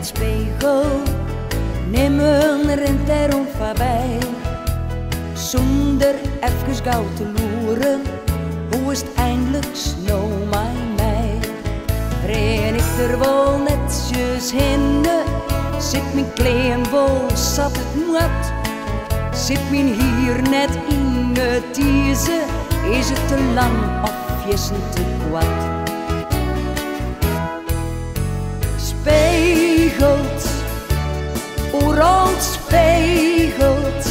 spiegel, nimmer rent erom voorbij. Zonder even gauw te loeren, hoe is het eindelijk nou met mij? Ren ik er wel netjes hinnen, zit mijn klein wel zat het mat. Zit mijn hier net in het tiezen, is het te lang of is het te kwad? Spiegelt, oerend spiegelt,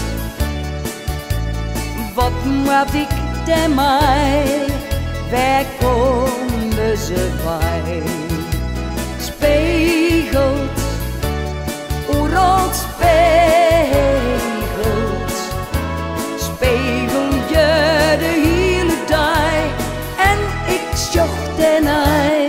wat moet ik dan mij? Waar komen ze bij? Spiegelt, oerend spiegelt, spiegel je de hele dag en ik zocht en hij.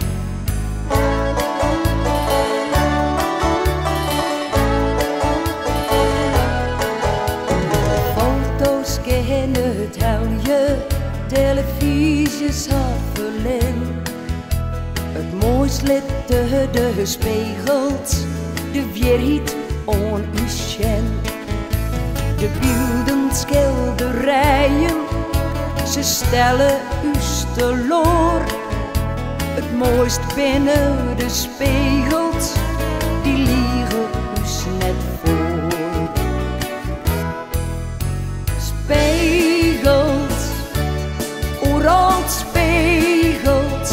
Foto's kennen het huilje, televisies had verlin. Het mooist lit de spiegelt, de weerhiet on u schen. De beelden schilderijen, ze stellen u teloor. Het mooist binnen de spiegelt, die liegen u net voor. Spiegelt, oerend spiegelt,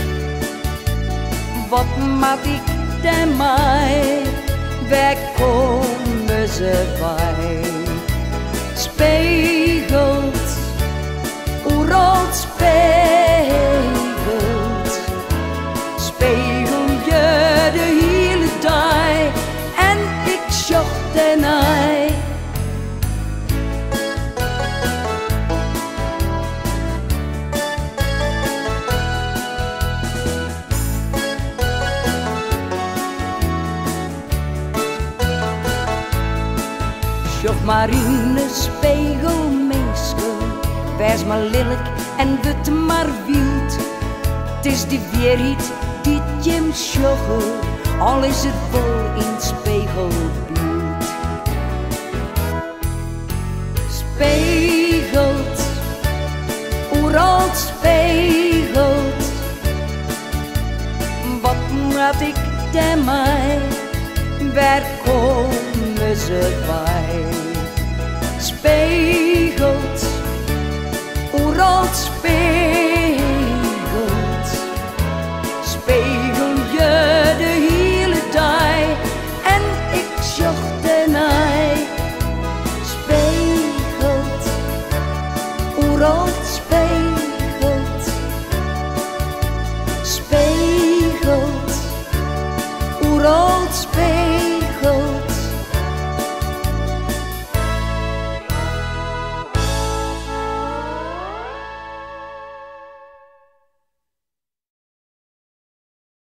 wat maak ik dan mij? Waar komen ze bij? Spiegelt, oerend spiegelt, spiegel je de hele dag en ik zocht en hij. Zocht maar in de spiegel, mensen, wees maar lelijk en word maar wild. Het is die weerhiet die je hem schocht, al is het wel in het spiegelbeeld. Spiegelt, oerend spiegelt, wat moet ik dan mij? Waar komen ze bij?